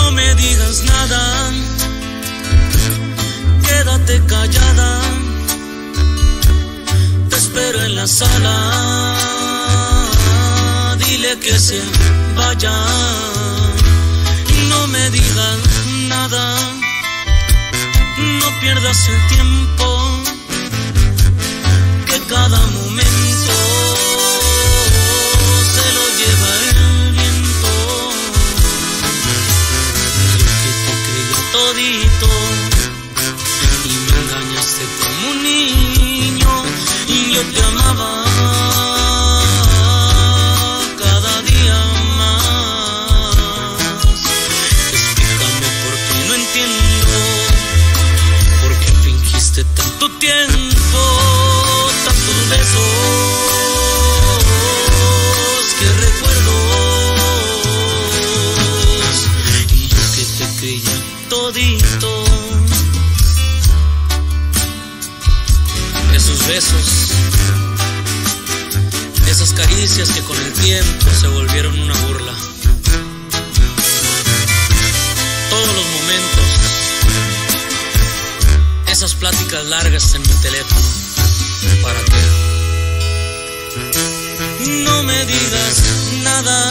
No me digas nada, quédate callada, te espero en la sala, dile que se vaya. No me digas nada, no pierdas el tiempo, que cada momento se lo lleva el viento. Yo que te creía todito y me engañaste como un niño, y yo te amaba cada día más. Explícame por qué no entiendo, por qué fingiste tanto tiempo, tantos besos que recuerdo, y yo que te creía todito. Esos besos, esas caricias que con el tiempo se volvieron una burla. Todos los momentos, esas pláticas largas en mi teléfono, ¿para qué? No me digas nada,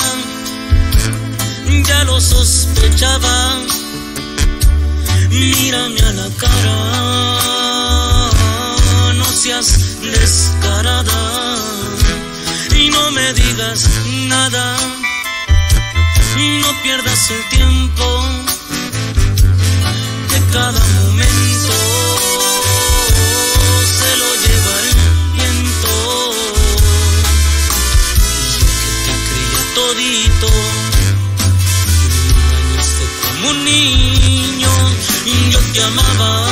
ya lo sospechaba. Mírame a la cara, no seas descarada. Y no me digas nada, no pierdas el tiempo, que cada momento se lo lleva el viento. Y yo que te creía todito, me engañaste como un niño, y yo te amaba